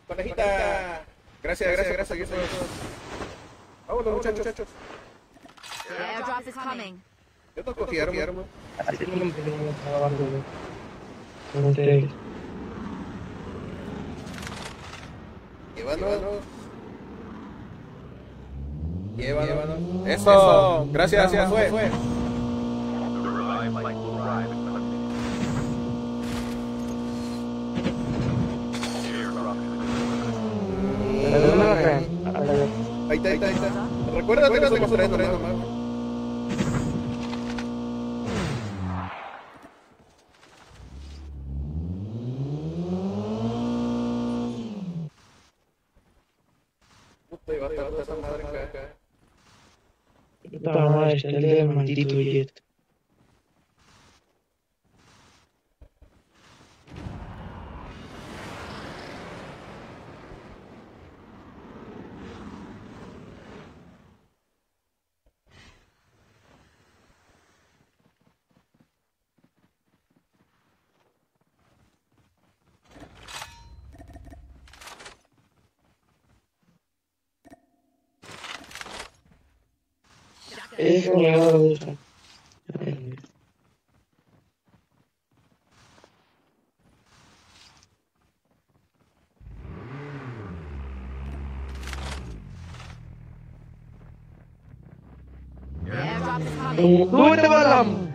Conejita. Gracias, gracias, gracias. Vámonos, muchachos. The airdrop is coming. Yo te cogí, hermano. Así no me tengo trabajo, güey. Con ustedes. Llévanos. Eso. Gracias, Josué. Ahí está. Recuérdate que somos tres nomás. Puta, iba a estar esa madre acá. Puta madre, está el del maldito jet. Eso me gusta. The airdrop is coming. ¡Súbete, Balam!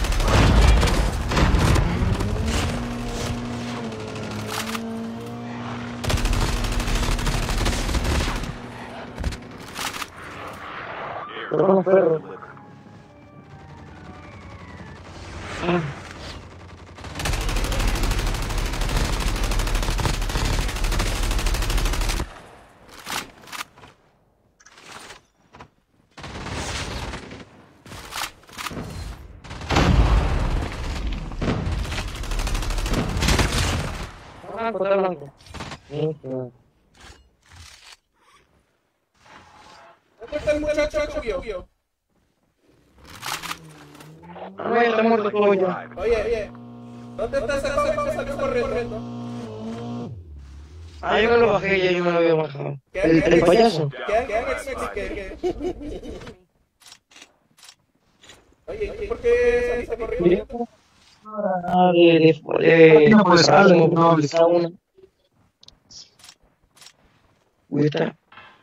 Perro, perro. Ah. Blanco, está blanco. ¿Dónde está el muchacho subió? No, ya está muerto todo ya. Oye. ¿Dónde está ese joven que salió corriendo? Ah, yo me lo bajé, ya yo me lo había bajado. ¿Qué? El payaso. ¿Qué? Oye, ¿y por qué saliste corriendo? Ah, no puede ser algo, no, está una. Está.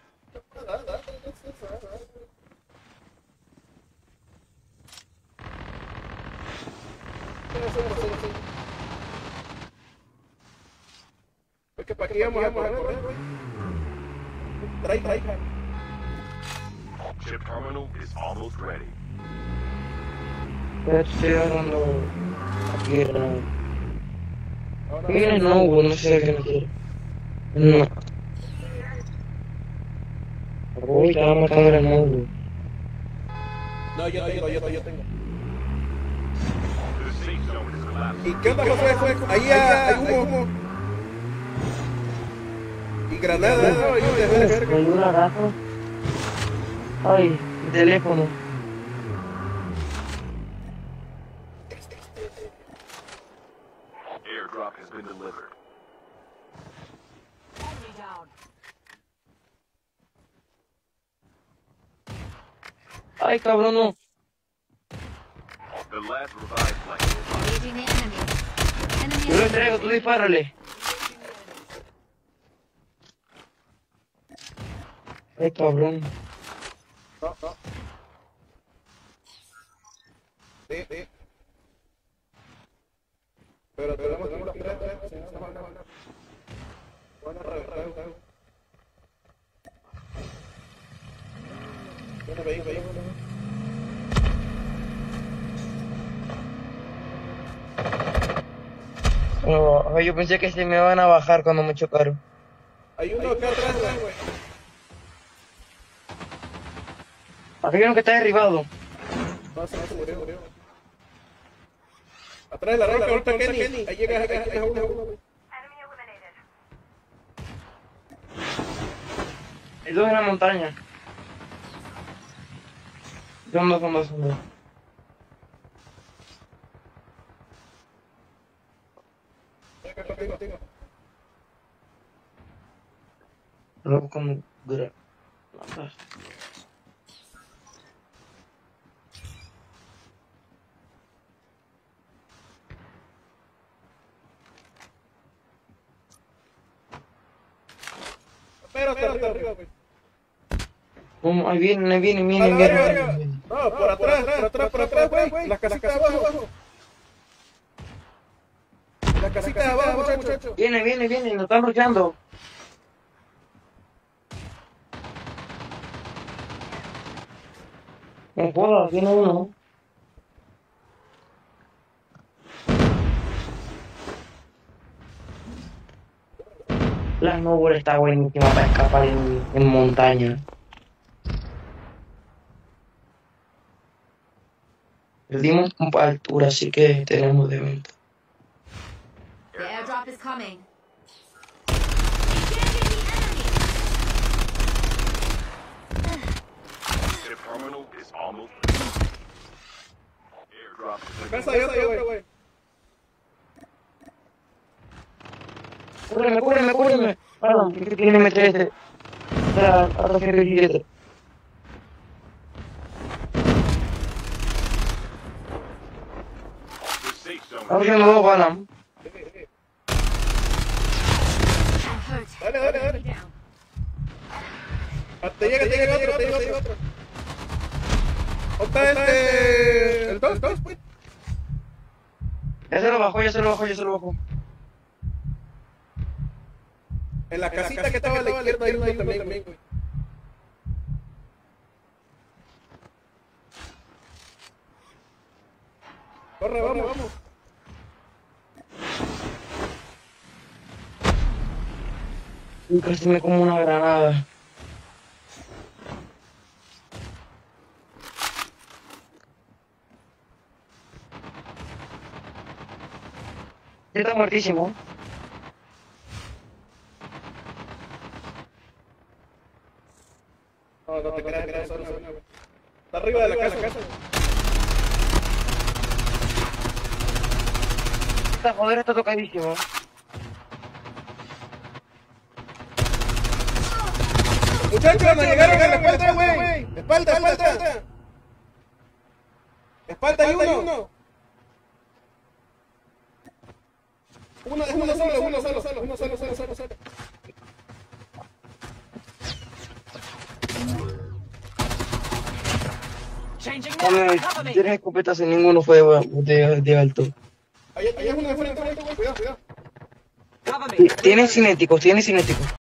Porque para aquí vamos a correr. Trae. Chip terminal is almost ready. Estoy agarrando la tierra. Mira, no, güey, no sé qué no quiero. No. Uy, te va a matar el móvil. No, yo tengo. The safe zone is collapsing. ¿Y qué onda, Josué? Ahí hay humo. Y granadas, ¿no? Ahí de verga. Me dio un abrazo. Ay, mi teléfono. Airdrop has been delivered. Enemy down. Ay, cabrón, no. The last revived flight is Engaging the enemy. Yo lo entrego, tú dispárale. Ay, cabrón. No. Sí. Pero tenemos que ir los tres, si no se van a ganar. Van a reventar. Ven. No, ay, yo pensé que se me van a bajar cuando me chocaron. Hay uno acá atrás, güey. Aquí hay uno que está derribado. No, se murió. Atrás de la roca, ahorita Kenny. Ahí llega uno. Hay dos en la montaña. Son dos. Contigo. Pero como dura. Espérate, arriba, güey. Como ahí vienen, No, por atrás, güey. Las casitas de abajo. Las casitas de abajo, muchachos. Viene, nos están rodeando. No jodas, tiene uno. La snowboard está buenísima para escapar en montaña. Perdimos un poco de altura, así que tenemos de venta. The airdrop is coming. The terminal is almost airdrop is Casa hay otro, güey. Cúbreme. Perdón, que tiene M3. Ahora que requiere. the safe zone. Ahora me voy a balas. I'm hurt. Dale. Down. Te llega otro. Otra el dos, pues. Ya se lo bajo. En la casita que estaba a la izquierda hay uno también, güey. Corre, vamos. Y casi me como una granada. Ya está muertísimo. No te creas, solo. Está arriba de la casa. Esta joder está tocadísimo. Muchachos, nos llegaron a la espalda, güey. Espalda. Espalda hay uno. Uno solo. Tienes escopetas y ninguno fue de alto. Ahí es uno de frente, güey. Cuidado. Tiene cinéticos.